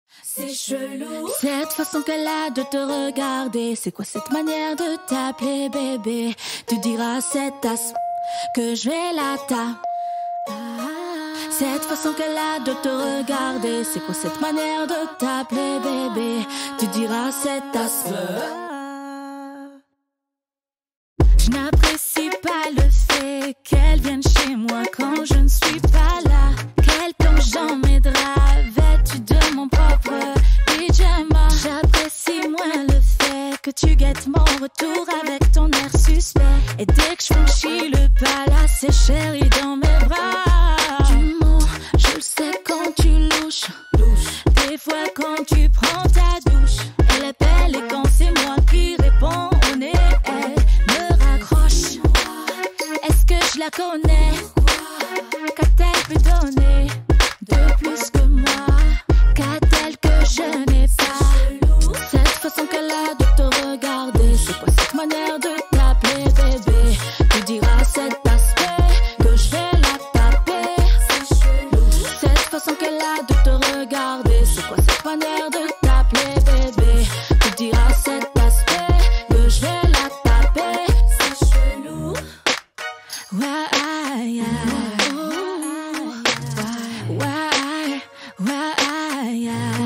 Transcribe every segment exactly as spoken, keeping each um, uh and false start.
C'est chelou. Cette façon qu'elle a de te regarder, c'est quoi cette manière de t'appeler bébé? Tu diras cette tasse que je vais la ta. Cette façon qu'elle a de te regarder, c'est quoi cette manière de t'appeler bébé? Tu diras cette tasse. Je n'apprécie pas le fait qu'elle vienne chez moi quand je ne suis pas là. Qu'elle plonge dans mes draps, vêtue de mon propre pyjama. J'apprécie moins le fait que tu guettes mon retour avec ton air suspect. Et dès que je franchis le palace, c'est chéri dans mes bras. Tu mens, je le sais quand tu louches. Des fois quand tu prends ta douche, elle appelle et quand c'est moi qui réponds, on est elle me raccroche. Est-ce que je la connais? Qu'a-t-elle pu donner de plus que moi? Qu'a-t-elle que je n'ai pas? Cette façon qu'elle a de te regarder, c'est quoi cette manière de t'appeler bébé? Tu diras cet aspect que je vais la taper. Cette façon qu'elle a de te regarder, c'est quoi cette manière de t'appeler bébé? Tu diras cet aspect que je vais la taper. C'est chelou. Why, yeah. Why, why, yeah.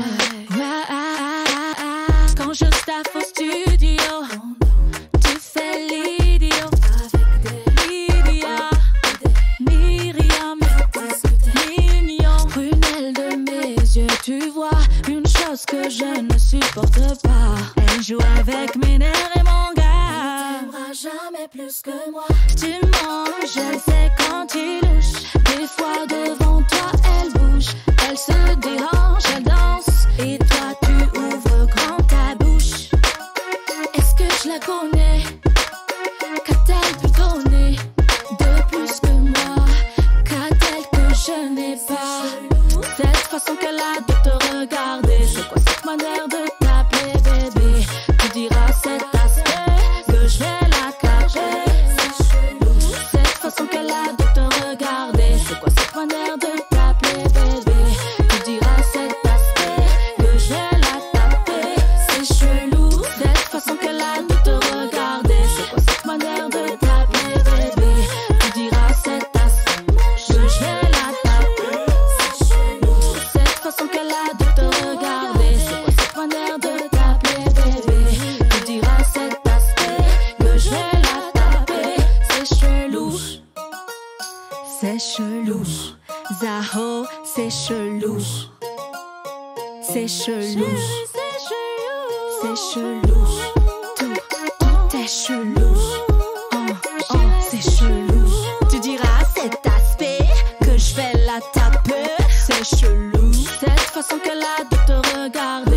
Why. Quand je staffe au studio, tu fais l'idiot. Lydia, Myriam, mignon. Prunelle de mes yeux, tu vois une chose que je ne supporte pas. Elle joue avec mes nerfs et mon gars. Tu m'aimeras jamais plus que moi. Tu mens, je le sais quand tu louches. Des fois devant toi elle bouge, elle se dérange, elle danse. Et toi tu ouvres grand ta bouche. Est-ce que je la connais? Qu'a-t-elle pu donner de plus que moi? Qu'a-t-elle que je n'ai pas? Cette façon qu'elle a de te regarder, c'est quoi cette manière de t'appeler bébé? Tu diras cet aspect que je vais la cacher. Cette façon qu'elle a de te regarder, c'est quoi cette manière de t'appeler bébé? Tu diras cet aspect que je vais la taper. C'est chelou. Cette façon qu'elle a de te regarder, c'est quoi cette manière de t'appeler bébé? Tu diras cet aspect que je vais la taper. C'est chelou. Cette façon qu'elle a de te regarder, c'est quoi cette manière de t'appeler bébé? Tu diras cet aspect que je vais la taper. C'est chelou. C'est chelou. Zaho, c'est chelou. C'est chelou. C'est chelou. Tout, tout est chelou. Oh, oh, c'est chelou. Tu diras cet aspect que je vais la taper. C'est chelou. Cette façon qu'elle a de te regarder.